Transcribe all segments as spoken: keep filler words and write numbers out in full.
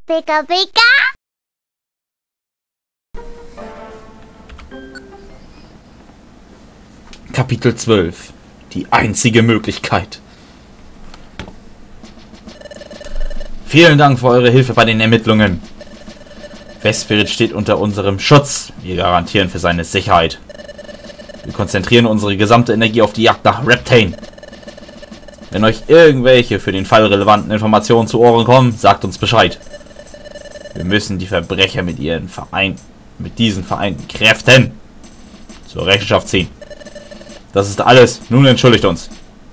Pika Pika. Kapitel zwölf. Die einzige Möglichkeit. Vielen Dank für eure Hilfe bei den Ermittlungen. Vesprit steht unter unserem Schutz. Wir garantieren für seine Sicherheit. Wir konzentrieren unsere gesamte Energie auf die Jagd nach Reptane. Wenn euch irgendwelche für den Fall relevanten Informationen zu Ohren kommen, sagt uns Bescheid. Wir müssen die Verbrecher mit ihren Verein mit diesen vereinten Kräften zur Rechenschaft ziehen. Das ist alles. Nun entschuldigt uns.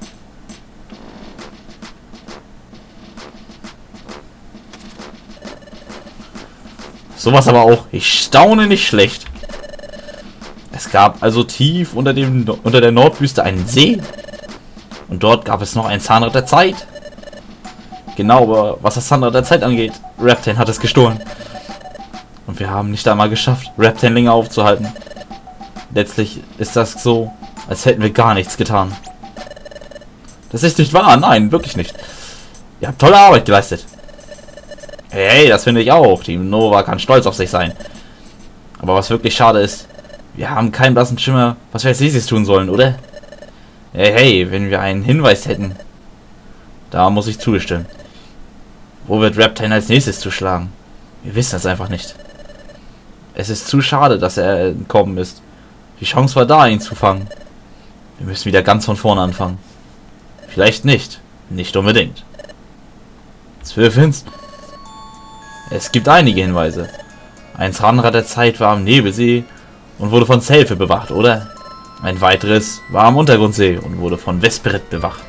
Sowas aber auch. Ich staune nicht schlecht. Es gab also tief unter dem unter der Nordwüste einen See. Und dort gab es noch ein Zahnrad der Zeit. Genau, aber was das Zahnrad der Zeit angeht, Reptane hat es gestohlen. Und wir haben nicht einmal geschafft, Reptane länger aufzuhalten. Letztlich ist das so, als hätten wir gar nichts getan. Das ist nicht wahr, nein, wirklich nicht. Ihr habt tolle Arbeit geleistet. Hey, das finde ich auch. Team Nova kann stolz auf sich sein. Aber was wirklich schade ist, wir haben keinen blassen Schimmer, was wir als nächstes tun sollen, oder? Hey, hey, wenn wir einen Hinweis hätten. Da muss ich zustimmen. Wo wird Reptane als nächstes zuschlagen? Wir wissen es einfach nicht. Es ist zu schade, dass er entkommen ist. Die Chance war da, ihn zu fangen. Wir müssen wieder ganz von vorne anfangen. Vielleicht nicht. Nicht unbedingt. Zwölf Hints. Es gibt einige Hinweise. Ein Zahnrad der Zeit war am Nebelsee und wurde von Selphe bewacht, oder? Ein weiteres war am Untergrundsee und wurde von Vesprit bewacht.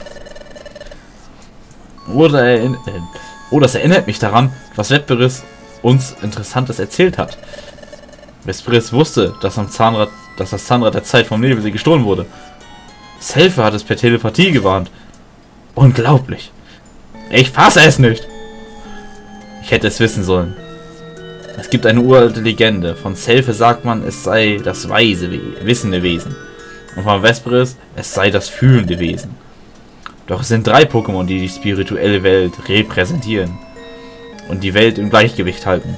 Oder, äh, oh, das erinnert mich daran, was Vesprit uns Interessantes erzählt hat. Vesprit wusste, dass, am Zahnrad, dass das Zahnrad der Zeit vom Nebelsee gestohlen wurde. Selphe hat es per Telepathie gewarnt. Unglaublich. Ich fasse es nicht. Ich hätte es wissen sollen. Es gibt eine uralte Legende. Von Selphe sagt man, es sei das weise, wissende Wesen. Und von Vesprit, es sei das fühlende Wesen. Doch es sind drei Pokémon, die die spirituelle Welt repräsentieren. Und die Welt im Gleichgewicht halten.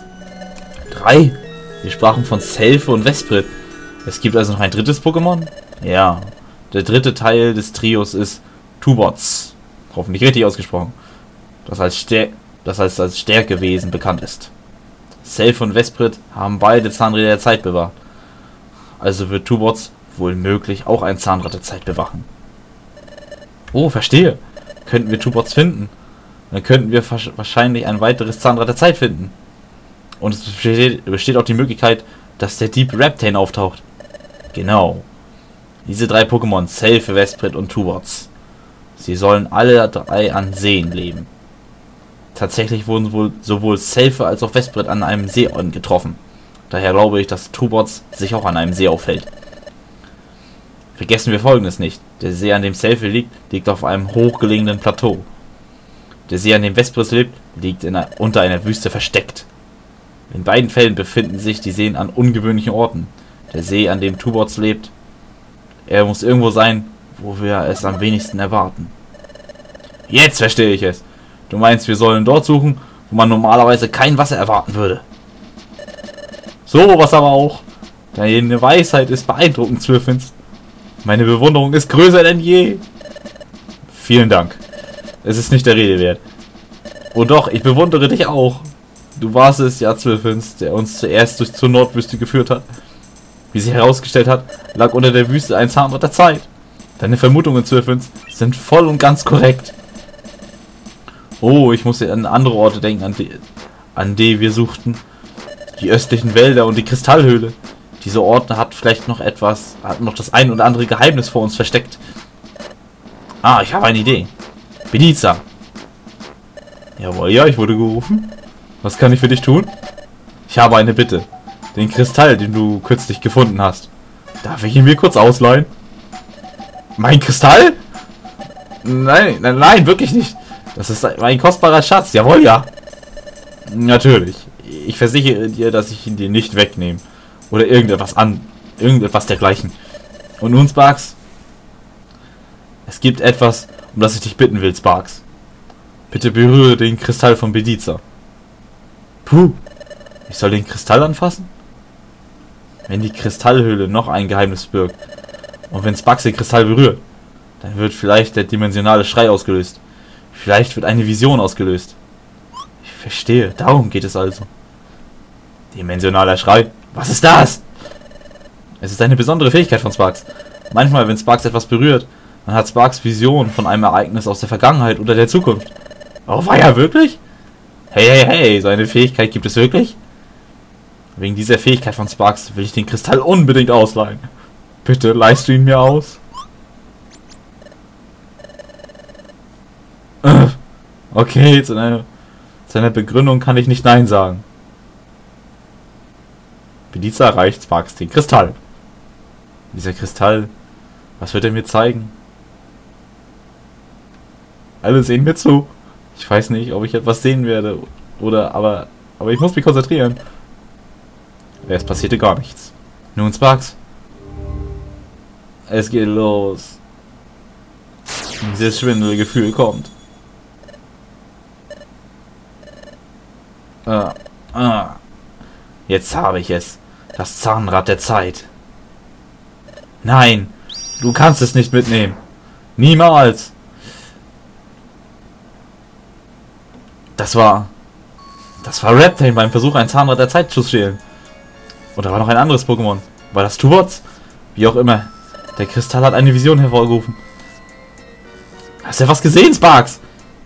Drei? Wir sprachen von Selphe und Vesprit. Es gibt also noch ein drittes Pokémon? Ja. Der dritte Teil des Trios ist Tubots. Hoffentlich richtig ausgesprochen. Das als, Stär das als, als Stärkewesen bekannt ist. Selphe und Vesprit haben beide Zahnräder der Zeit bewahrt. Also wird Tubots wohl möglich auch ein Zahnrad der Zeit bewachen. Oh, verstehe. Könnten wir Tubots finden, dann könnten wir wahrscheinlich ein weiteres Zahnrad der Zeit finden. Und es besteht, besteht auch die Möglichkeit, dass der Dieb Reptane auftaucht. Genau. Diese drei Pokémon, Selphe, Vesprit und Tubots. Sie sollen alle drei an Seen leben. Tatsächlich wurden wohl sowohl Selphe als auch Vesprit an einem See getroffen. Daher glaube ich, dass Tubots sich auch an einem See aufhält. Vergessen wir Folgendes nicht. Der See, an dem Selphe liegt, liegt auf einem hochgelegenen Plateau. Der See, an dem Vesprit lebt, liegt in einer, unter einer Wüste versteckt. In beiden Fällen befinden sich die Seen an ungewöhnlichen Orten. Der See, an dem Tubots lebt, er muss irgendwo sein, wo wir es am wenigsten erwarten. Jetzt verstehe ich es. Du meinst, wir sollen dort suchen, wo man normalerweise kein Wasser erwarten würde. So was aber auch. Deine Weisheit ist beeindruckend, Zwölfins. Meine Bewunderung ist größer denn je. Vielen Dank. Es ist nicht der Rede wert. Oh doch, ich bewundere dich auch. Du warst es, ja, Zwölfins, der uns zuerst durch zur Nordwüste geführt hat. Wie sich herausgestellt hat, lag unter der Wüste ein Zahnrad der Zeit. Deine Vermutungen, Zwölfins, sind voll und ganz korrekt. Oh, ich muss an andere Orte denken, an die, an die wir suchten. Die östlichen Wälder und die Kristallhöhle. Diese Orte hat vielleicht noch etwas, hat noch das ein oder andere Geheimnis vor uns versteckt. Ah, ich habe eine Idee. Bediza. Jawohl, ja, ich wurde gerufen. Was kann ich für dich tun? Ich habe eine Bitte. Den Kristall, den du kürzlich gefunden hast. Darf ich ihn mir kurz ausleihen? Mein Kristall? Nein, nein, nein, wirklich nicht. Das ist mein kostbarer Schatz. Jawohl, ja. Natürlich. Ich versichere dir, dass ich ihn dir nicht wegnehme. Oder irgendetwas an. Irgendetwas dergleichen. Und nun, Sparx. Es gibt etwas, um das ich dich bitten will, Sparx. Bitte berühre den Kristall von Bediza. Puh. Ich soll den Kristall anfassen? Wenn die Kristallhöhle noch ein Geheimnis birgt und wenn Sparx den Kristall berührt, dann wird vielleicht der dimensionale Schrei ausgelöst. Vielleicht wird eine Vision ausgelöst. Ich verstehe, darum geht es also. Dimensionaler Schrei? Was ist das? Es ist eine besondere Fähigkeit von Sparx. Manchmal, wenn Sparx etwas berührt, dann hat Sparx Vision von einem Ereignis aus der Vergangenheit oder der Zukunft. Oh, war ja wirklich? Hey, hey, hey, so eine Fähigkeit gibt es wirklich? Wegen dieser Fähigkeit von Sparx will ich den Kristall unbedingt ausleihen. Bitte leihst du ihn mir aus? Okay, zu einer, zu einer Begründung kann ich nicht Nein sagen. Belize erreicht Sparx den Kristall. Dieser Kristall, was wird er mir zeigen? Alle sehen mir zu. Ich weiß nicht, ob ich etwas sehen werde. Oder, aber, aber ich muss mich konzentrieren. Es passierte gar nichts. Nun, Sparx. Es geht los. Dieses Schwindelgefühl kommt. Ah, ah. Jetzt habe ich es. Das Zahnrad der Zeit. Nein, du kannst es nicht mitnehmen. Niemals. Das war... Das war Reptane beim Versuch, ein Zahnrad der Zeit zu stehlen. Oder war noch ein anderes Pokémon? War das Tubots? Wie auch immer. Der Kristall hat eine Vision hervorgerufen. Hast du was gesehen, Sparx?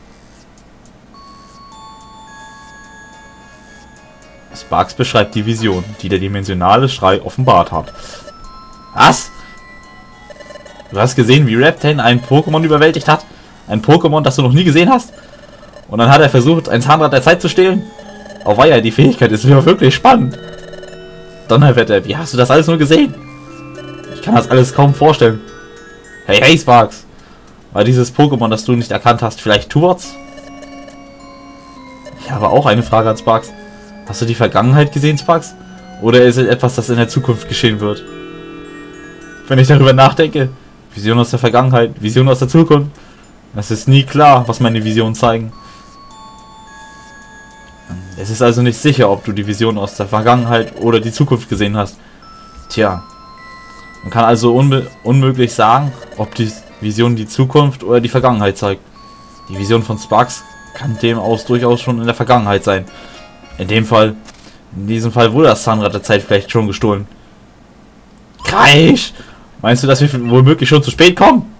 Sparx beschreibt die Vision, die der dimensionale Schrei offenbart hat. Was? Du hast gesehen, wie Reptane ein Pokémon überwältigt hat? Ein Pokémon, das du noch nie gesehen hast? Und dann hat er versucht, ein Zahnrad der Zeit zu stehlen? Oh weia, die Fähigkeit ist wirklich spannend. Donnerwetter, wie hast du das alles nur gesehen? Ich kann das alles kaum vorstellen. Hey, hey, Sparx. War dieses Pokémon, das du nicht erkannt hast, vielleicht Tubots? Ich habe auch eine Frage an Sparx. Hast du die Vergangenheit gesehen, Sparx? Oder ist es etwas, das in der Zukunft geschehen wird? Wenn ich darüber nachdenke, Vision aus der Vergangenheit, Vision aus der Zukunft, es ist nie klar, was meine Visionen zeigen. Es ist also nicht sicher, ob du die Vision aus der Vergangenheit oder die Zukunft gesehen hast. Tja, man kann also unbe unmöglich sagen, ob die Vision die Zukunft oder die Vergangenheit zeigt. Die Vision von Sparx kann dem aus durchaus schon in der Vergangenheit sein. In dem Fall, in diesem Fall wurde das Zahnrad der Zeit vielleicht schon gestohlen. Kreisch! Meinst du, dass wir womöglich schon zu spät kommen?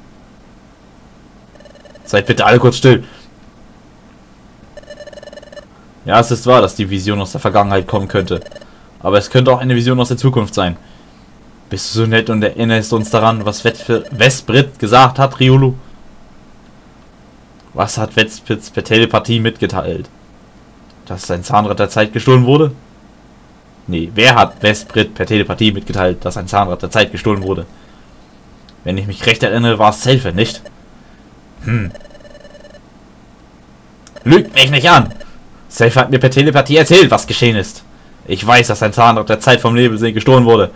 Seid bitte alle kurz still. Ja, es ist wahr, dass die Vision aus der Vergangenheit kommen könnte. Aber es könnte auch eine Vision aus der Zukunft sein. Bist du so nett und erinnerst uns daran, was Vesprit gesagt hat, Riolu? Was hat Vesprit per Telepathie mitgeteilt? Dass sein Zahnrad der Zeit gestohlen wurde? Nee, wer hat Vesprit per Telepathie mitgeteilt, dass ein Zahnrad der Zeit gestohlen wurde? Wenn ich mich recht erinnere, war es Selphie, nicht? Hm. Lügt mich nicht an! Selphie hat mir per Telepathie erzählt, was geschehen ist. Ich weiß, dass ein Zahnrad der Zeit vom Nebelsee gestohlen wurde.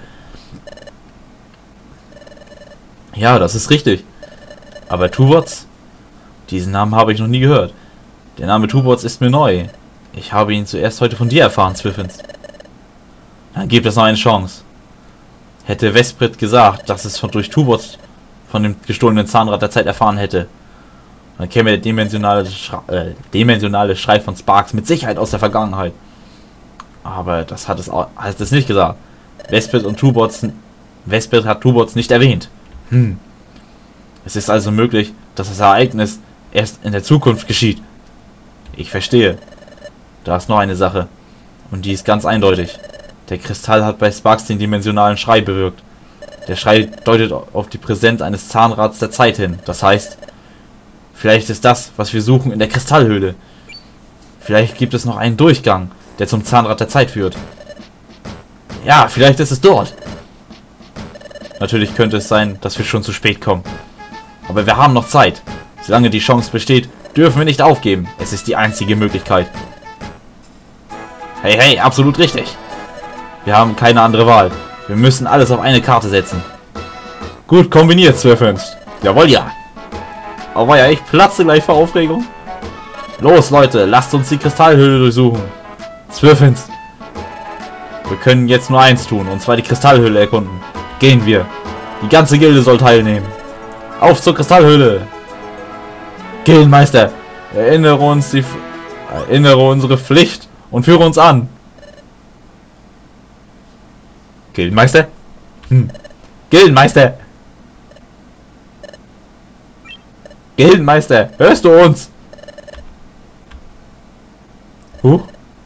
Ja, das ist richtig. Aber Tubots? Diesen Namen habe ich noch nie gehört. Der Name Tubots ist mir neu. Ich habe ihn zuerst heute von dir erfahren, Zwiffens. Dann gibt es noch eine Chance. Hätte Vesprit gesagt, dass es von durch Tubots von dem gestohlenen Zahnrad der Zeit erfahren hätte, dann käme der dimensionale, Schre äh, dimensionale Schrei von Sparx mit Sicherheit aus der Vergangenheit. Aber das hat es, auch, hat es nicht gesagt. Vesprit und Tubots, Vesprit hat Tubots nicht erwähnt. Hm. Es ist also möglich, dass das Ereignis erst in der Zukunft geschieht. Ich verstehe. Da ist noch eine Sache. Und die ist ganz eindeutig. Der Kristall hat bei Sparx den dimensionalen Schrei bewirkt. Der Schrei deutet auf die Präsenz eines Zahnrads der Zeit hin. Das heißt, vielleicht ist das, was wir suchen, in der Kristallhöhle. Vielleicht gibt es noch einen Durchgang, der zum Zahnrad der Zeit führt. Ja, vielleicht ist es dort. Natürlich könnte es sein, dass wir schon zu spät kommen. Aber wir haben noch Zeit. Solange die Chance besteht, dürfen wir nicht aufgeben. Es ist die einzige Möglichkeit. Hey, hey, absolut richtig. Wir haben keine andere Wahl. Wir müssen alles auf eine Karte setzen. Gut kombiniert, Zwiffens. Jawohl, ja. Aber ja, ich platze gleich vor Aufregung. Los, Leute, lasst uns die Kristallhöhle durchsuchen. Zwirbelfinst. Wir können jetzt nur eins tun, und zwar die Kristallhöhle erkunden. Gehen wir. Die ganze Gilde soll teilnehmen. Auf zur Kristallhöhle. Gildenmeister, erinnere uns die, erinnere unsere Pflicht und führe uns an. Gildenmeister? Hm. Gildenmeister! Gildenmeister, hörst du uns? Huch.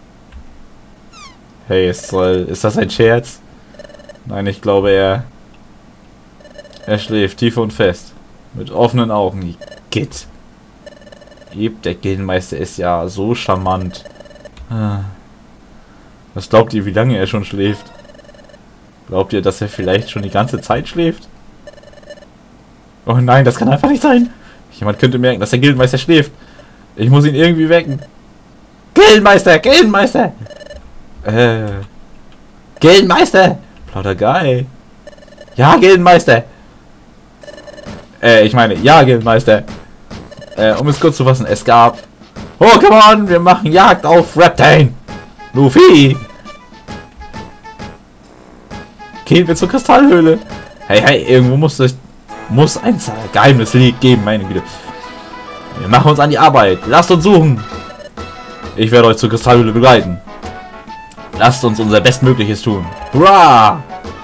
Hey, ist, ist das ein Scherz? Nein, ich glaube, er... Er schläft tief und fest. Mit offenen Augen. Git. Der Gildenmeister ist ja so charmant. Was glaubt ihr, wie lange er schon schläft? Glaubt ihr, dass er vielleicht schon die ganze Zeit schläft? Oh nein, das kann einfach nicht sein. Jemand könnte merken, dass der Gildenmeister schläft. Ich muss ihn irgendwie wecken. Gildenmeister, Gildenmeister! Äh. Gildenmeister! Plaudergeil. Ja, Gildenmeister! Äh, ich meine, ja, Gildenmeister. Äh, um es kurz zu fassen, es gab... Oh, come on, wir machen Jagd auf Reptane! Luffy! Gehen wir zur Kristallhöhle. Hey, hey, irgendwo muss es... Muss ein Geheimnis geben, meine Güte. Wir machen uns an die Arbeit. Lasst uns suchen. Ich werde euch zur Kristallhöhle begleiten. Lasst uns unser Bestmögliches tun. Hurra!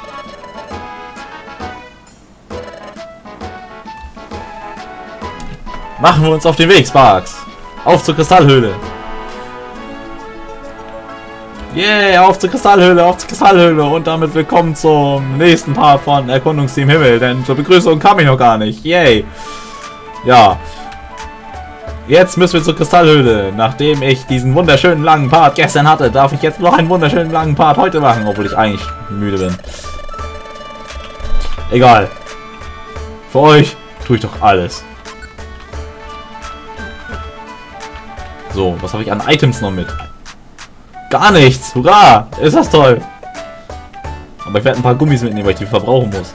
Machen wir uns auf den Weg, Sparks. Auf zur Kristallhöhle. Yeah, auf zur Kristallhöhle, auf zur Kristallhöhle. Und damit willkommen zum nächsten Part von Erkundungsteam Himmel. Denn zur Begrüßung kam ich noch gar nicht. Yay. Ja. Jetzt müssen wir zur Kristallhöhle. Nachdem ich diesen wunderschönen langen Part gestern hatte, darf ich jetzt noch einen wunderschönen langen Part heute machen. Obwohl ich eigentlich müde bin. Egal. Für euch tue ich doch alles. So, was habe ich an Items noch mit? Gar nichts! Hurra! Ist das toll! Aber ich werde ein paar Gummis mitnehmen, weil ich die verbrauchen muss.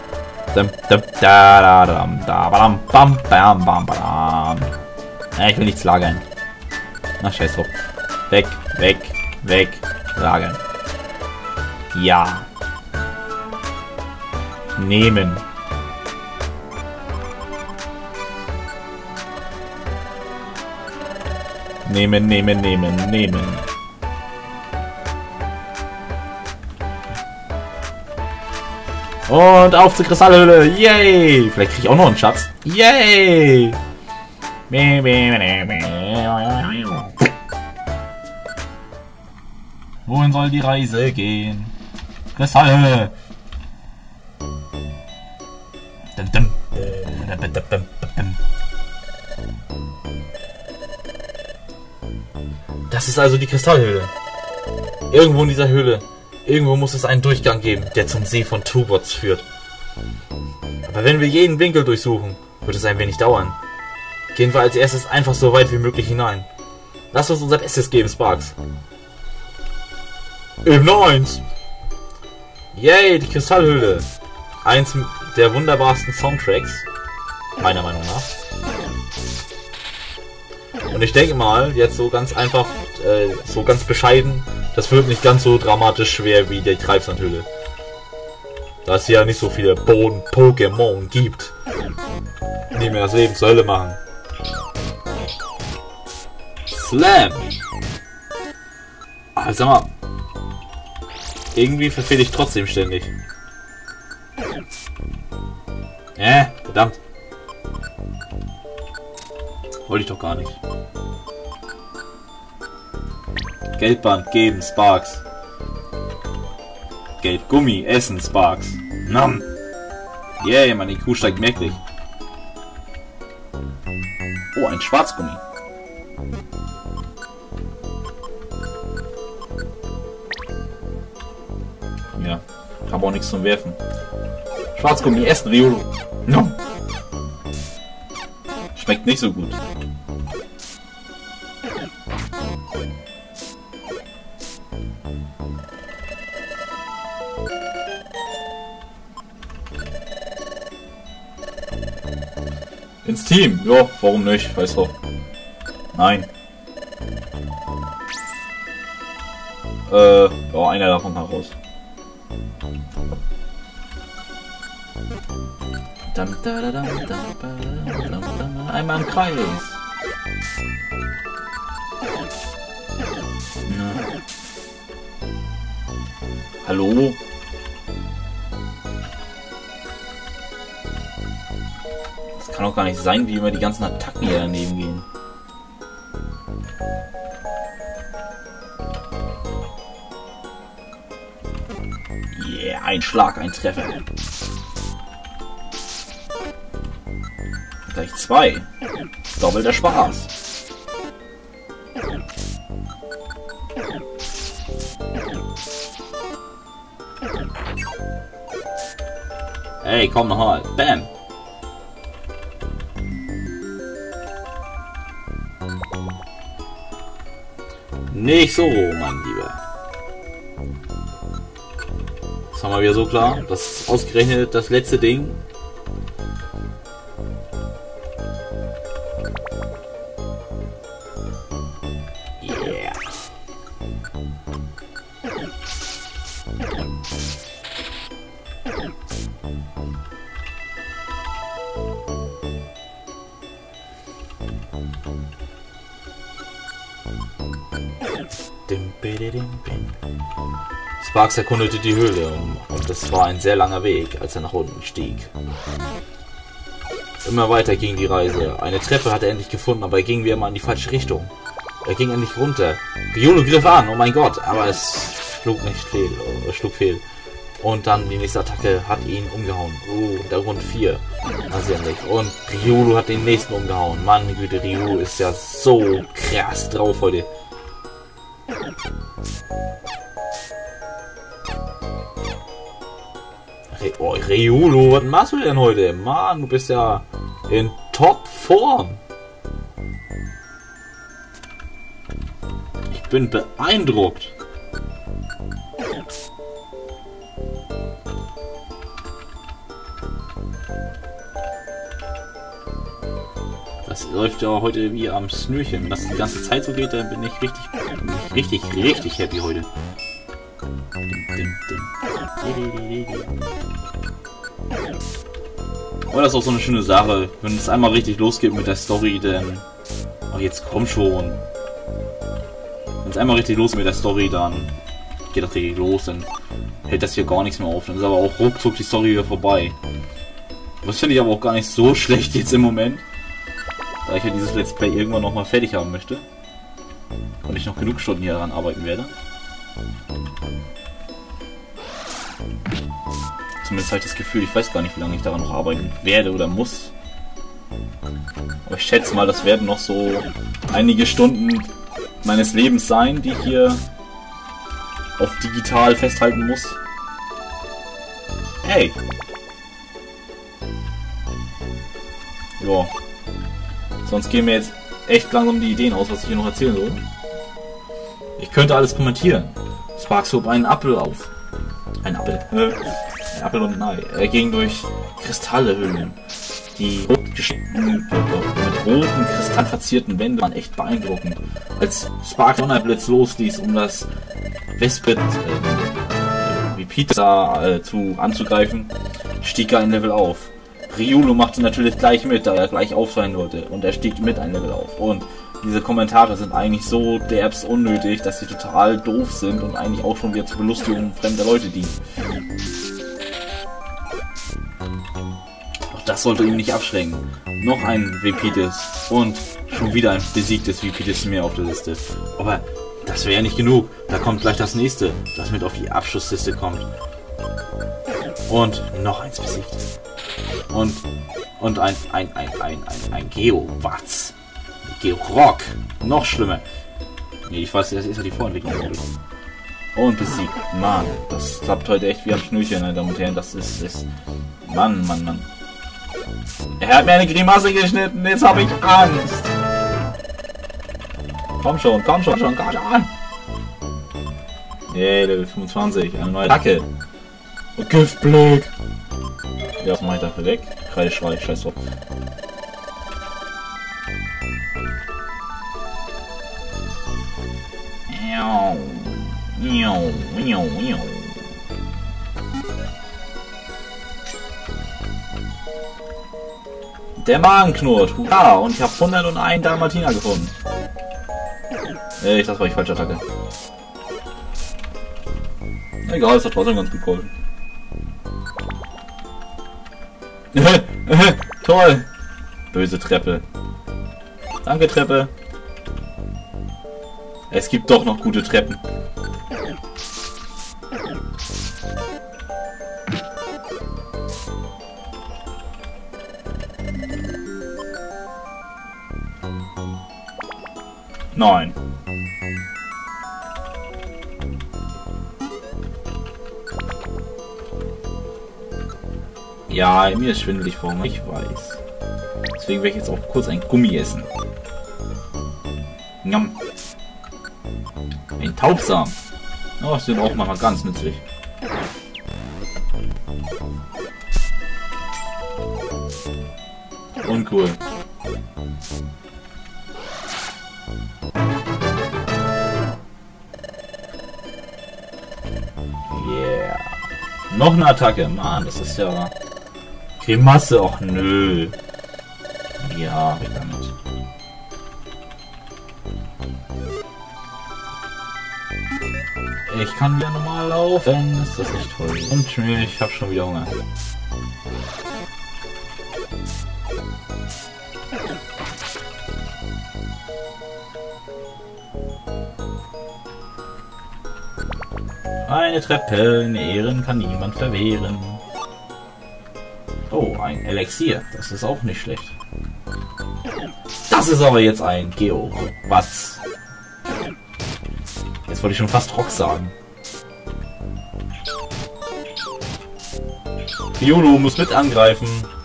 Ja, ich will nichts lagern. Na, scheiß drauf. Weg, weg, weg, lagern. Ja. Nehmen. Nehmen, nehmen, nehmen, nehmen. Und auf zur Kristallhöhle. Yay! Vielleicht kriege ich auch noch einen Schatz. Yay! Wohin soll die Reise gehen? Kristallhöhle. Das ist also die Kristallhöhle. Irgendwo in dieser Höhle. Irgendwo muss es einen Durchgang geben, der zum See von Tubots führt. Aber wenn wir jeden Winkel durchsuchen, wird es ein wenig dauern. Gehen wir als erstes einfach so weit wie möglich hinein. Lass uns unser Bestes geben, Sparks. Ebene eins. Yay, die Kristallhöhle. Eins der wunderbarsten Soundtracks. Meiner Meinung nach. Und ich denke mal, jetzt so ganz einfach, äh, so ganz bescheiden, das wird nicht ganz so dramatisch schwer wie die Treibsandhöhle. Da es ja nicht so viele Boden-Pokémon gibt, die mir das Leben zur Hölle machen. Slam! Ah, sag mal. Irgendwie verfehle ich trotzdem ständig. Äh, verdammt. Wollte ich doch gar nicht. Geldband geben, Sparks. Geldgummi essen, Sparks. Nam. Yeah, meine I Q steigt merklich. Oh, ein Schwarzgummi. Ja, habe auch nichts zum Werfen. Schwarzgummi essen, Riolo. Nom. Schmeckt nicht so gut. Ins Team? Ja, warum nicht? Weißt du. Nein. Äh, ja, einer davon heraus. Einmal im Kreis. Na. Hallo? Das kann doch gar nicht sein, wie immer die ganzen Attacken hier daneben gehen. Yeah, ein Schlag, ein Treffer. Gleich zwei. Doppelter Spaß. Ey, komm nochmal. Bam. Nicht so, mein Lieber. Das haben wir wieder so klar. Das ist ausgerechnet das letzte Ding. Yeah. Sparx erkundete die Höhle und es war ein sehr langer Weg, als er nach unten stieg. Immer weiter ging die Reise. Eine Treppe hat er endlich gefunden, aber er ging wie immer in die falsche Richtung. Er ging endlich runter. Riolo griff an, oh mein Gott, aber es schlug nicht fehl, es schlug fehl. Und dann die nächste Attacke hat ihn umgehauen. Oh, der Rund vier. Also ja nicht. Und Riolo hat den nächsten umgehauen. Mann, Güte, Riolo ist ja so krass drauf heute. Re oh, Riolo, was machst du denn heute? Mann, du bist ja in Top-Form. Ich bin beeindruckt. Das läuft ja heute wie am Schnürchen. Wenn das die ganze Zeit so geht, dann bin ich richtig, richtig, richtig happy heute. Aber das ist auch so eine schöne Sache. Wenn es einmal richtig losgeht mit der Story, dann... Oh, jetzt komm schon. Wenn es einmal richtig losgeht mit der Story, dann geht das richtig los. Dann hält das hier gar nichts mehr auf. Dann ist aber auch ruckzuck die Story wieder vorbei. Das finde ich aber auch gar nicht so schlecht jetzt im Moment. Da ich ja dieses Let's Play irgendwann nochmal fertig haben möchte. Und ich noch genug Stunden hier daran arbeiten werde. Zumindest habe ich das Gefühl, ich weiß gar nicht, wie lange ich daran noch arbeiten werde oder muss. Aber ich schätze mal, das werden noch so einige Stunden meines Lebens sein, die ich hier auf digital festhalten muss. Hey! Ja. Sonst gehen mir jetzt echt langsam die Ideen aus, was ich hier noch erzählen soll. Ich könnte alles kommentieren. Sparx hob einen Apfel auf. Ein Apfel. Äh, ein Apfel und ein Ei. Er ging durch Kristallhöhlen. Die mit roten, kristallverzierten Wände waren echt beeindruckend. Als Sparx Donnerblitz losließ, um das Vesprit, äh, wie Pizza äh, zu anzugreifen, stieg er ein Level auf. Riolo machte natürlich gleich mit, da er gleich auf sein wollte. Und er stieg mit ein Level auf. Und diese Kommentare sind eigentlich so derbs unnötig, dass sie total doof sind und eigentlich auch schon wieder zur Belustigung fremder Leute dienen. Doch das sollte ihn nicht abschrecken. Noch ein Vepites und schon wieder ein besiegtes Vepites mehr auf der Liste. Aber das wäre ja nicht genug. Da kommt gleich das nächste, das mit auf die Abschlussliste kommt. Und noch eins besiegt. Und, und ein, ein, ein, ein, ein, ein Geo-Watz. Geo-Rock. Noch schlimmer. Nee, ich weiß, das ist ja die Vorentwicklung. Und besiegt. Mann, das klappt heute echt wie am Schnürchen, meine Damen und Herren. Das ist, ist... Mann, Mann, Mann. Er hat mir eine Grimasse geschnitten, jetzt habe ich Angst. Komm schon, komm schon, schon, komm schon. Yay, Level fünfundzwanzig, eine neue Attacke. Und Giftblick. Ja, was mache ich dafür weg? Kreideschrei, scheiß drauf. Der Magen knurrt. Ja, und ich habe hunderteins Dalmatiner gefunden. Äh, das war ich falsche Attacke. Egal, es hat trotzdem ganz gut geholfen. Toll! Böse Treppe. Danke, Treppe. Es gibt doch noch gute Treppen. Nein. Ja, mir ist schwindelig vor Hunger, ich weiß. Deswegen werde ich jetzt auch kurz ein Gummi essen. Njam. Ein Taubsamen. Oh, das sind auch manchmal ganz nützlich. Uncool. Yeah. Noch eine Attacke. Mann, das ist ja... Grimasse, och nö. Ja, weg damit. Ich kann wieder normal laufen. Ist das nicht toll? Und ich habe schon wieder Hunger. Eine Treppe in Ehren kann niemand verwehren. Oh, ein Elixier. Das ist auch nicht schlecht. Das ist aber jetzt ein Geo. Was? Jetzt wollte ich schon fast Rock sagen. Riolo muss mit angreifen.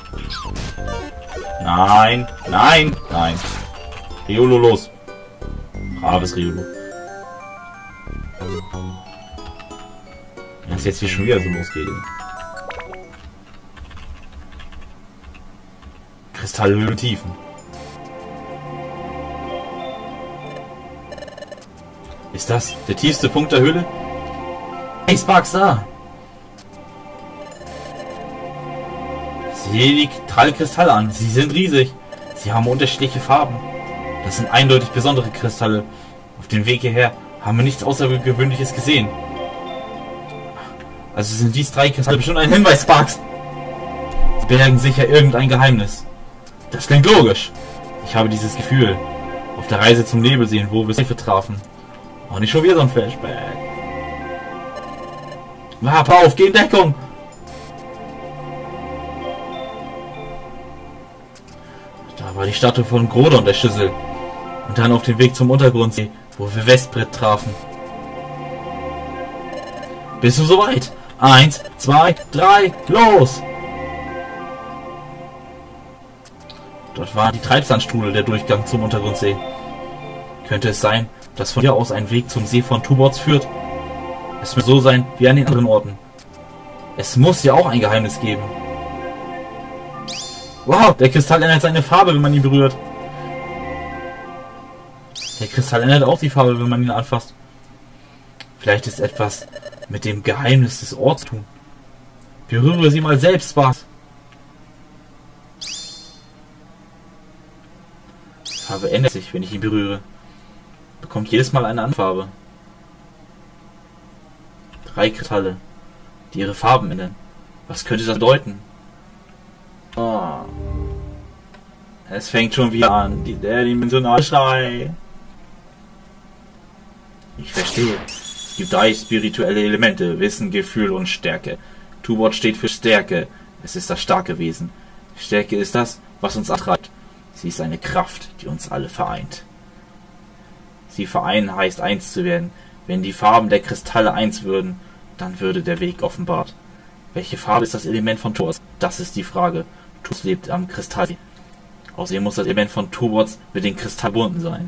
Nein, nein, nein. Riolo, los. Braves Riolo. Wenn es jetzt hier schon wieder so losgeht. Kristallhöhle Tiefen. Ist das der tiefste Punkt der Höhle? Hey, Sparks da! Sieh die Kristall an. Sie sind riesig. Sie haben unterschiedliche Farben. Das sind eindeutig besondere Kristalle. Auf dem Weg hierher haben wir nichts Außergewöhnliches gesehen. Also sind dies drei Kristalle bestimmt ein Hinweis, Sparks. Sie bergen sicher irgendein Geheimnis. Das klingt logisch. Ich habe dieses Gefühl. Auf der Reise zum Nebelseen, wo wir Hilfe trafen. Oh, nicht schon wieder so ein Flashback. Warte auf, geh in Deckung! Da war die Statue von Grodon, der Schüssel. Und dann auf dem Weg zum Untergrundsee, wo wir Westbrett trafen. Bist du soweit? Eins, zwei, drei, los! Dort war die Treibsandstrudel, der Durchgang zum Untergrundsee. Könnte es sein, dass von hier aus ein Weg zum See von Tuborz führt? Es muss so sein wie an den anderen Orten. Es muss ja auch ein Geheimnis geben. Wow, der Kristall ändert seine Farbe, wenn man ihn berührt. Der Kristall ändert auch die Farbe, wenn man ihn anfasst. Vielleicht ist etwas mit dem Geheimnis des Orts zu tun. Berühre sie mal selbst, Sparks. Die Farbe ändert sich, wenn ich ihn berühre. Bekommt jedes Mal eine andere Farbe. Drei Kristalle, die ihre Farben ändern. Was könnte das bedeuten? Oh. Es fängt schon wieder an, die, der Dimensionalschrei. Ich verstehe. Es gibt drei spirituelle Elemente, Wissen, Gefühl und Stärke. Tuborz steht für Stärke. Es ist das starke Wesen. Stärke ist das, was uns antreibt. Sie ist eine Kraft, die uns alle vereint. Sie vereinen heißt eins zu werden. Wenn die Farben der Kristalle eins würden, dann würde der Weg offenbart. Welche Farbe ist das Element von Tuborz? Das ist die Frage. Tuborz lebt am Kristall. Außerdem muss das Element von Tuborz mit dem Kristall verbunden sein.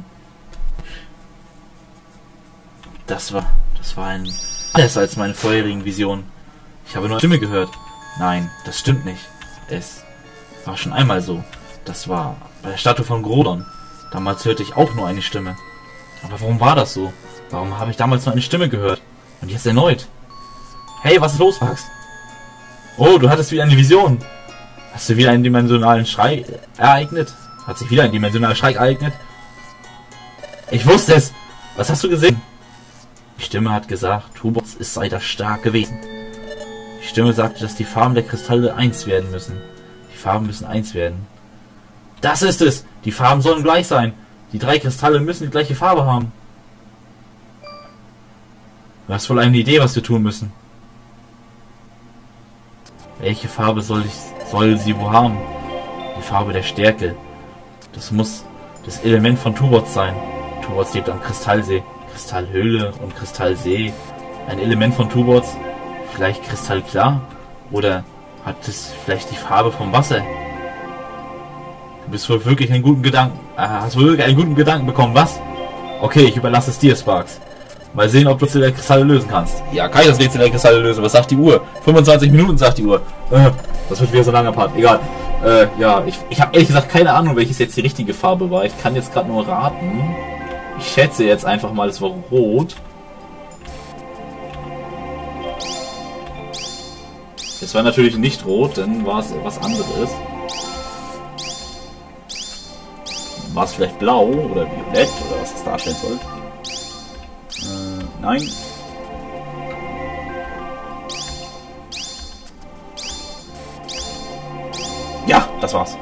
Das war, das war ein anders als meine vorherigen Visionen. Ich habe nur eine Stimme gehört. Nein, das stimmt nicht. Es war schon einmal so. Das war bei der Statue von Grodon. Damals hörte ich auch nur eine Stimme. Aber warum war das so? Warum habe ich damals nur eine Stimme gehört? Und jetzt erneut. Hey, was ist los, Max? Oh, du hattest wieder eine Vision. Hast du wieder einen dimensionalen Schrei ereignet? Hat sich wieder ein dimensionaler Schrei ereignet? Ich wusste es! Was hast du gesehen? Die Stimme hat gesagt, Tubots ist seither stark gewesen. Die Stimme sagte, dass die Farben der Kristalle eins werden müssen. Die Farben müssen eins werden. Das ist es! Die Farben sollen gleich sein. Die drei Kristalle müssen die gleiche Farbe haben. Du hast wohl eine Idee, was wir tun müssen. Welche Farbe soll ich, soll sie wo haben? Die Farbe der Stärke. Das muss das Element von Tubots sein. Tubots lebt am Kristallsee. Kristallhöhle und Kristallsee. Ein Element von Tubots. Vielleicht kristallklar? Oder hat es vielleicht die Farbe vom Wasser? Du bist wohl wirklich einen guten Gedanken. Äh, hast wohl wirklich einen guten Gedanken bekommen, was? Okay, ich überlasse es dir, Sparx. Mal sehen, ob du Rätsel der Kristalle lösen kannst. Ja, kann ich das Rätsel der Kristalle lösen? Was sagt die Uhr? fünfundzwanzig Minuten sagt die Uhr. Äh, das wird wieder so ein langer Part. Egal. Äh, ja, ich, ich habe ehrlich gesagt keine Ahnung, welches jetzt die richtige Farbe war. Ich kann jetzt gerade nur raten. Ich schätze jetzt einfach mal, es war rot. Es war natürlich nicht rot, dann war es etwas anderes. War es vielleicht blau oder violett oder was es darstellen soll? Äh, nein. Ja, das war's.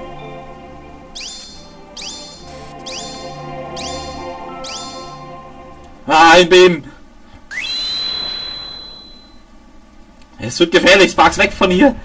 Ah, ein Beben! Es wird gefährlich, Sparx, weg von hier!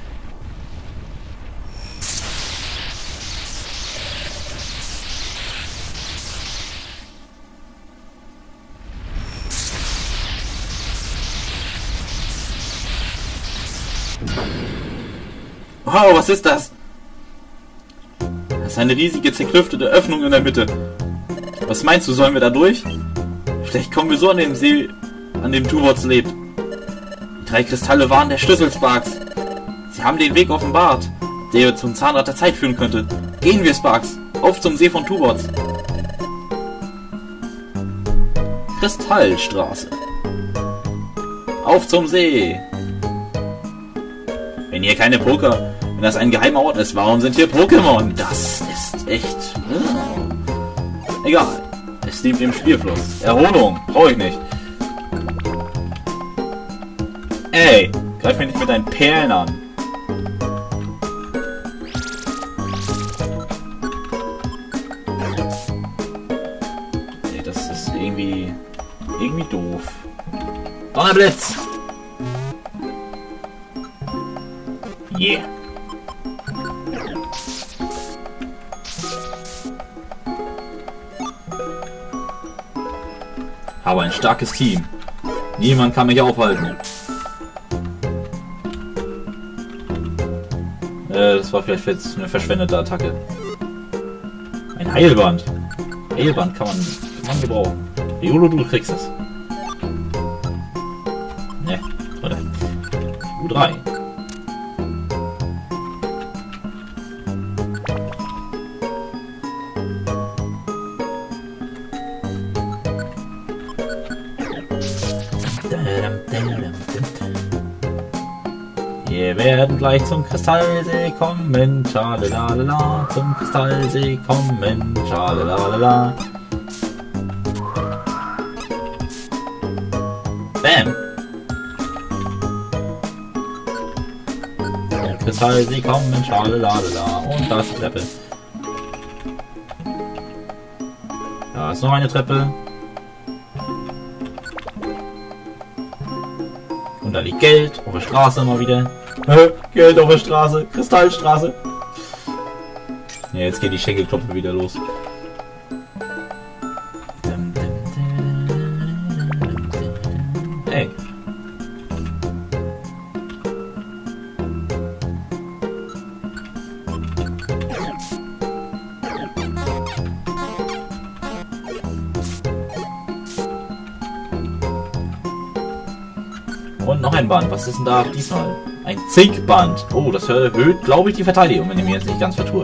Wow, was ist das? Das ist eine riesige zerklüftete Öffnung in der Mitte. Was meinst du, sollen wir da durch? Vielleicht kommen wir so an den See, an dem Tubots lebt. Die drei Kristalle waren der Schlüssel, Sparx. Sie haben den Weg offenbart, der zum Zahnrad der Zeit führen könnte. Gehen wir, Sparx. Auf zum See von Tubots. Kristallstraße. Auf zum See. Wenn hier keine Poker... Wenn das ein geheimer Ort ist, warum sind hier Pokémon? Das ist echt... Oh. Egal. Es dient dem Spielfluss. Erholung. Brauche ich nicht. Ey, greif mich nicht mit deinen Perlen an. Ey, das ist irgendwie... Irgendwie doof. Donnerblitz! Yeah. Aber ein starkes Team. Niemand kann mich aufhalten. Äh, das war vielleicht jetzt eine verschwendete Attacke. Ein Heilband. Heilband kann man, kann man gebrauchen. Riolo, du kriegst es. Ne, warte. U drei. Wir werden gleich zum Kristallsee kommen, schalalala, zum Kristallsee kommen, schalalala. Bam! Zum Kristallsee kommen, schalalala, und da ist die Treppe. Da ist noch eine Treppe. Und da liegt Geld auf der Straße mal wieder. Geld auf der Straße, Kristallstraße. Ja, jetzt geht die Schenkelklopfe wieder los. Hey. Und noch ein Band. Was ist denn da diesmal? Ein Zinkband. Oh, das erhöht, glaube ich, die Verteidigung, wenn ich mir jetzt nicht ganz vertue.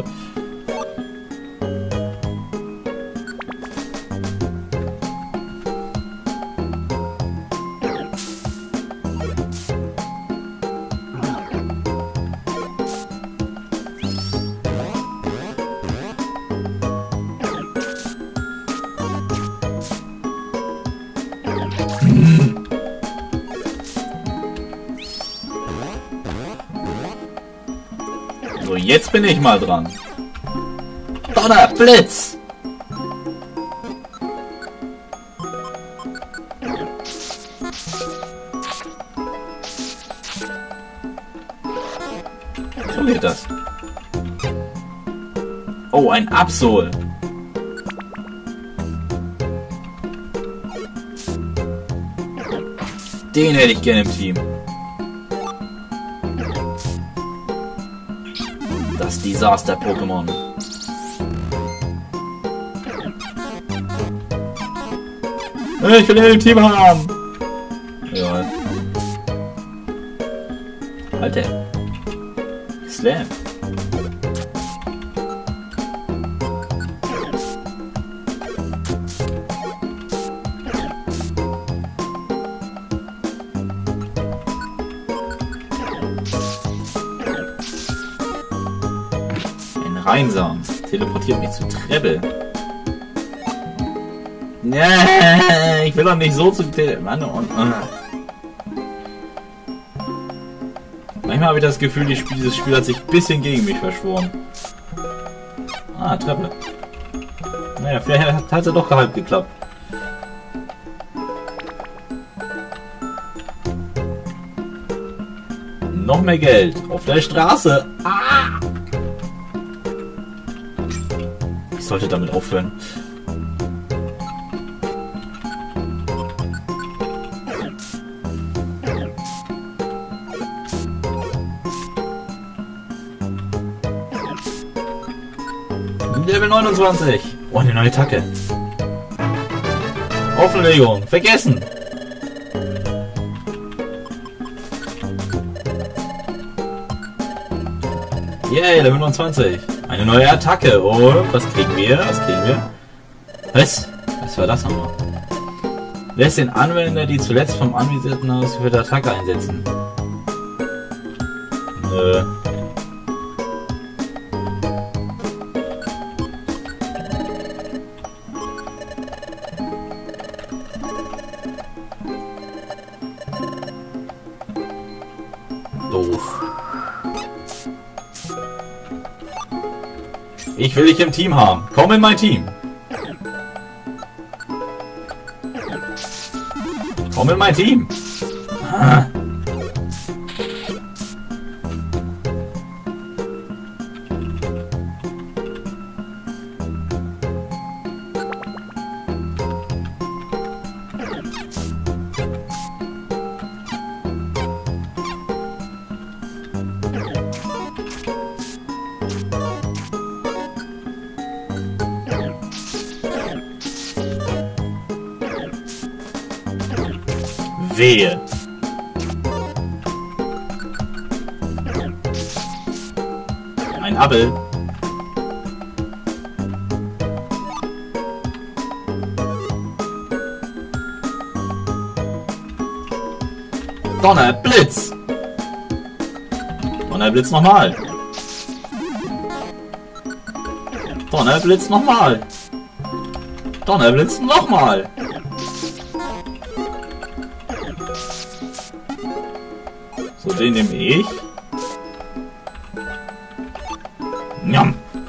So, jetzt bin ich mal dran. Donner, Blitz! So geht das. Oh, ein Absol. Den hätte ich gerne im Team. Das Desaster-Pokémon. Ich will den im Team haben. Ja. Alter. Slam. Reinsam. Teleportiert mich zu Treble. Nee, ich will doch nicht so zu Tele... Mann, und, uh. Manchmal habe ich das Gefühl, die Spiel, dieses Spiel hat sich ein bisschen gegen mich verschworen. Ah, Treppe. Naja, vielleicht hat, hat es ja doch halb geklappt. Noch mehr Geld. Auf der Straße. Ah! Ich sollte damit aufhören. Level neunundzwanzig. Oh, eine neue Attacke. Offenlegung. Vergessen. Yay, Level neunundzwanzig. Eine neue Attacke. Und was kriegen wir? Was kriegen wir? Was? Was war das nochmal? Lässt den Anwender die zuletzt vom Anvisierten ausgeführte Attacke einsetzen. Nö. Doof. Ich will dich im Team haben. Komm in mein Team. Komm in mein Team. Ah. Wehe. Ein Abel. Donner, Blitz. Donner, Blitz nochmal. Donner, Blitz nochmal. Donner, Blitz nochmal. So, den nehme ich. Njam.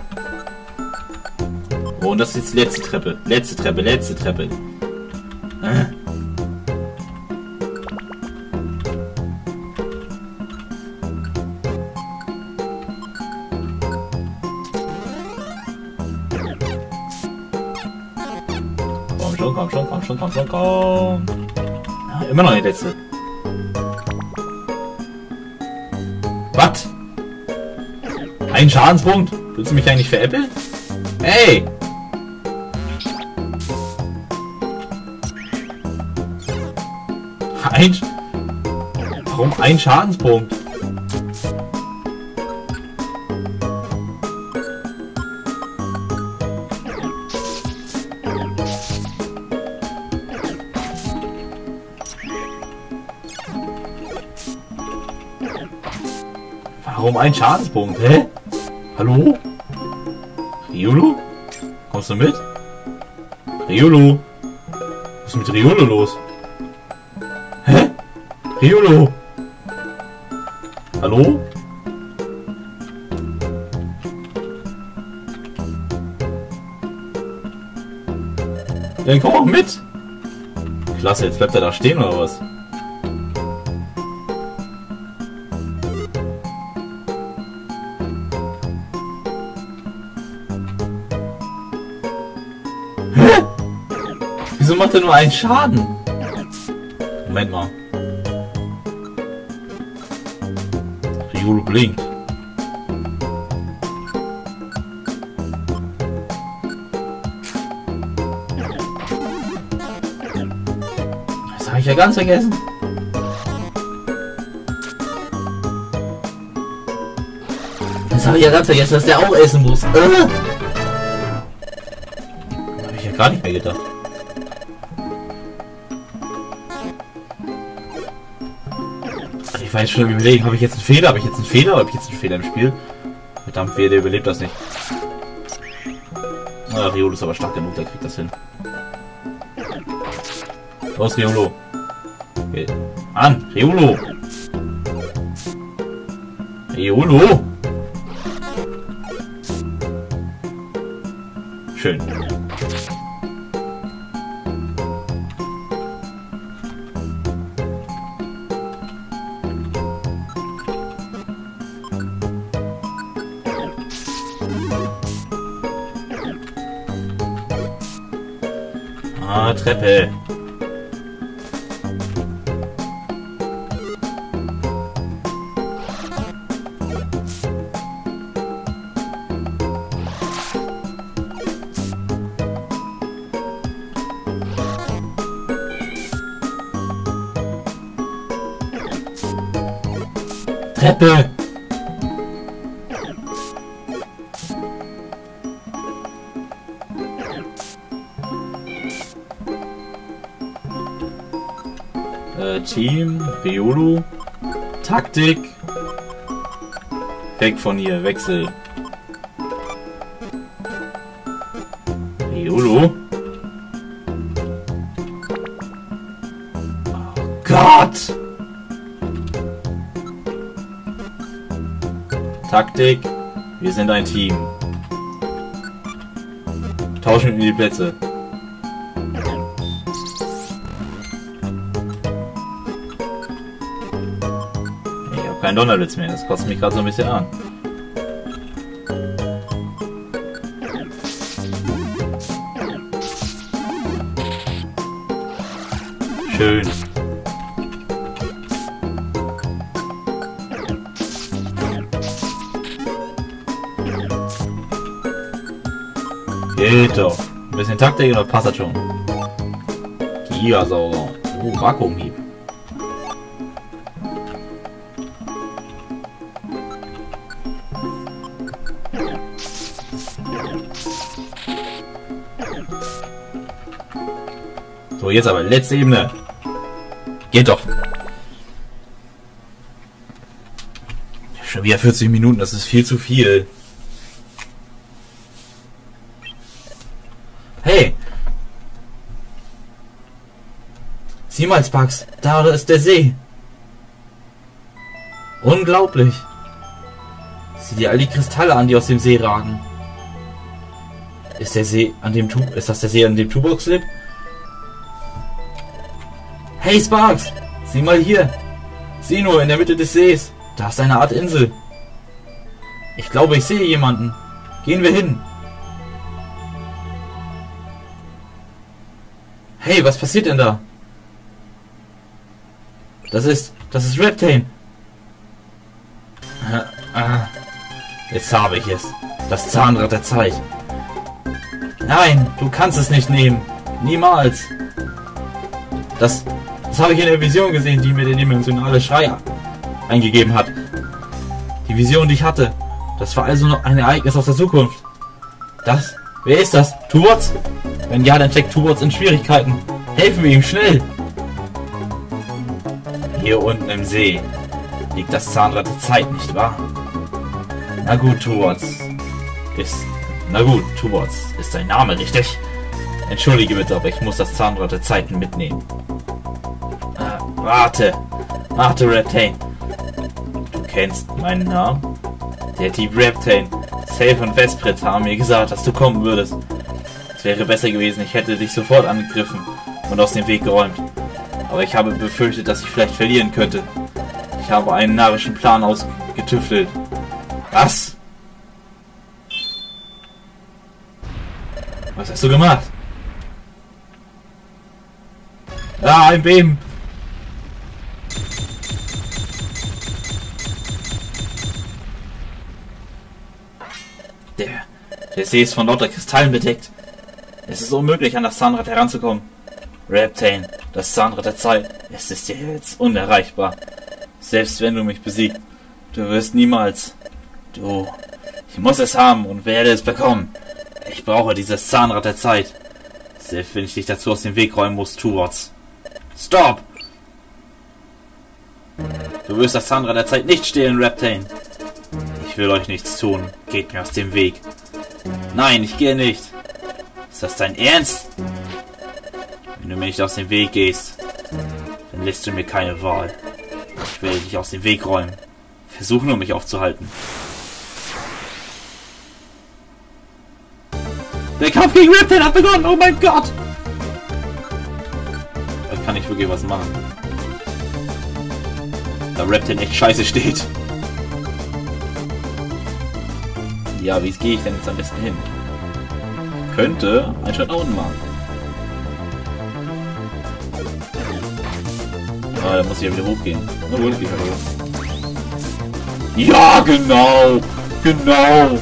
Oh, und das ist jetzt die letzte Treppe. Letzte Treppe, letzte Treppe. Äh. Komm schon, komm schon, komm schon, komm schon, komm. Ja, immer noch die letzte. Was? Ein Schadenspunkt? Willst du mich eigentlich veräppeln? Hey! Ein... Sch Warum ein Schadenspunkt? Warum ein Schadenspunkt? Hä? Hallo? Riolu? Kommst du mit? Riolu? Was ist mit Riolu los? Riolo! Hallo? Ja, komm auch mit! Klasse, jetzt bleibt er da stehen oder was? Hä? Wieso macht er nur einen Schaden? Moment mal. Riolo blinkt. Das habe ich ja ganz vergessen. Das habe ich ja ganz vergessen, dass der auch essen muss. Äh. Habe ich ja gar nicht mehr gedacht. Ich war jetzt schon überlegen, habe ich jetzt einen Fehler, habe ich jetzt einen Fehler, habe ich jetzt einen Fehler im Spiel? Verdammt, wer der überlebt das nicht. Ah, Riolo ist aber stark genug, der kriegt das hin. Los, Riolo. Okay. An, Riolo. Riolo. Schön. Ah, Treppe. Treppe. Äh, Team, Riolo, Taktik. Weg von hier, Wechsel. Riolo. Oh Gott! Taktik, wir sind ein Team. Tauschen wir die Plätze. Ich habe keinen Donnerblitz mehr, das kostet mich gerade so ein bisschen an. Schön. Geht doch. Ein bisschen Taktik oder passt das schon? Gigasauger. Oh, Vakuumhieb. So, jetzt aber letzte Ebene. Geht doch. Schon wieder vierzig Minuten, das ist viel zu viel. Hey! Sieh mal, Sparks, da ist der See. Unglaublich. Sieh dir all die Kristalle an, die aus dem See ragen. Ist der See an dem Tu ist das der See, an dem Tubox lebt? Hey Sparks! Sieh mal hier! Sieh nur, in der Mitte des Sees. Da ist eine Art Insel. Ich glaube, ich sehe jemanden. Gehen wir hin. Hey, was passiert denn da? Das ist... Das ist Reptane. Ah, jetzt habe ich es. Das Zahnrad der Zeit. Nein, du kannst es nicht nehmen. Niemals. Das... Das habe ich in der Vision gesehen, die mir der dimensionale Schreier eingegeben hat. Die Vision, die ich hatte. Das war also noch ein Ereignis aus der Zukunft. Das? Wer ist das? Tubots? Wenn ja, dann steckt Tubots in Schwierigkeiten. Helfen wir ihm schnell! Hier unten im See liegt das Zahnrad der Zeit, nicht wahr? Na gut, Tubots. Ist... Na gut, Tubots. Ist dein Name, richtig? Entschuldige bitte, aber ich muss das Zahnrad der Zeiten mitnehmen. Äh, warte. Warte, Reptane. Du kennst meinen Namen? Der Dieb Reptane. Safe und Vesprit haben mir gesagt, dass du kommen würdest. Es wäre besser gewesen, ich hätte dich sofort angegriffen und aus dem Weg geräumt. Aber ich habe befürchtet, dass ich vielleicht verlieren könnte. Ich habe einen narrischen Plan ausgetüftelt. Was? Was hast du gemacht? Ah, ein Beben! Der, der See ist von lauter Kristallen bedeckt. Es ist unmöglich, an das Zahnrad heranzukommen. Reptane, das Zahnrad der Zeit, es ist dir jetzt unerreichbar. Selbst wenn du mich besiegst, du wirst niemals... Du... Ich muss es haben und werde es bekommen. Ich brauche dieses Zahnrad der Zeit. Selbst wenn ich dich dazu aus dem Weg räumen muss, Towards. Stop! Du wirst das Zahnrad der Zeit nicht stehlen, Reptane. Ich will euch nichts tun. Geht mir aus dem Weg. Nein, ich gehe nicht. Ist das dein Ernst? Wenn du mir nicht aus dem Weg gehst, dann lässt du mir keine Wahl. Ich werde dich aus dem Weg räumen. Versuch nur, mich aufzuhalten. Der Kampf gegen Reptane hat begonnen! Oh mein Gott! Da kann ich wirklich was machen. Da Reptane echt scheiße steht. Ja, wie gehe ich denn jetzt am besten hin? Könnte einen Schritt nach unten machen. Ah, da muss ich ja wieder hochgehen. Na wohl, ich gehe hoch. Ja, genau! Genau!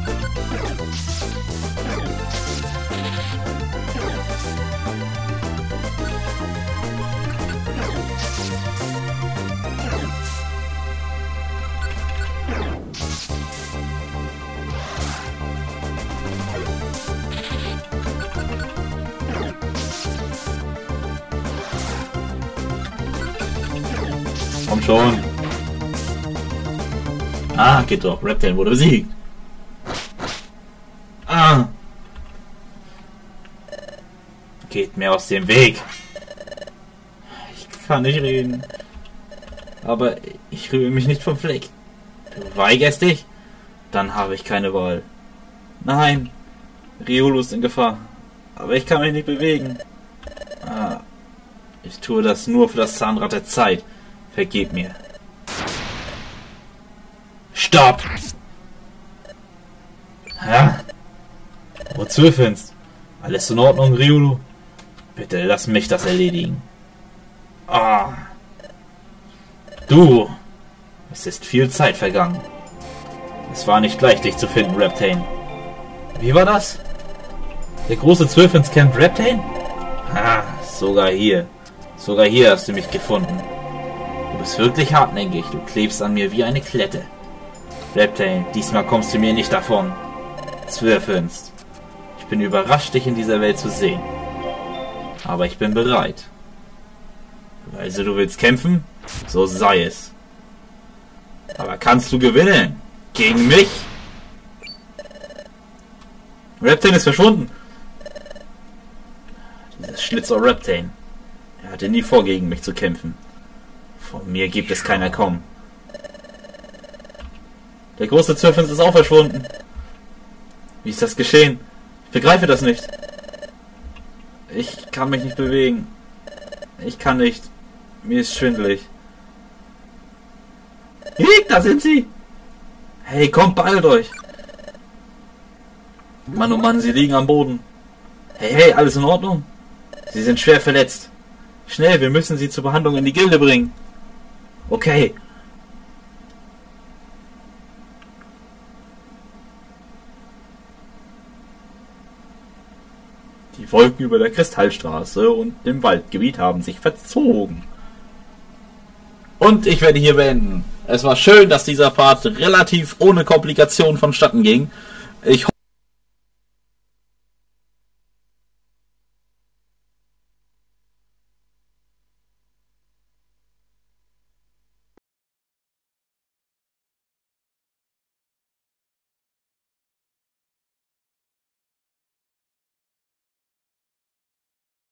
Komm schon. Ah, geht doch. Reptane wurde besiegt. Ah. Geht mir aus dem Weg. Ich kann nicht reden. Aber ich rühre mich nicht vom Fleck. Du weigerst dich? Dann habe ich keine Wahl. Nein. Riolu ist in Gefahr. Aber ich kann mich nicht bewegen. Ah. Ich tue das nur für das Zahnrad der Zeit. Vergib mir. Stopp! Ja? Wozu findest? Alles in Ordnung, Riolu? Bitte lass mich das erledigen. Ah. Du! Es ist viel Zeit vergangen. Es war nicht leicht, dich zu finden, Reptane. Wie war das? Der große Zwölfens kennt Reptane? Ah, sogar hier. Sogar hier hast du mich gefunden. Du bist wirklich hartnäckig. Du klebst an mir wie eine Klette. Reptane, diesmal kommst du mir nicht davon. Zwölfens. Ich bin überrascht, dich in dieser Welt zu sehen. Aber ich bin bereit. Also du willst kämpfen? So sei es. Aber kannst du gewinnen? Gegen mich? Reptane ist verschwunden. Dieses Schlitzer Reptane. Er hatte nie vor, gegen mich zu kämpfen. Von mir gibt es keiner kommen. Der große Zwölfens ist auch verschwunden. Wie ist das geschehen? Ich begreife das nicht. Ich kann mich nicht bewegen. Ich kann nicht. Mir ist schwindelig. Hey, da sind sie! Hey, kommt, beeilt euch! Mann, oh Mann, sie liegen am Boden. Hey, hey, alles in Ordnung? Sie sind schwer verletzt. Schnell, wir müssen sie zur Behandlung in die Gilde bringen. Okay. Die Wolken über der Kristallstraße und dem Waldgebiet haben sich verzogen. Und ich werde hier beenden. Es war schön, dass dieser Part relativ ohne Komplikation vonstatten ging. Ich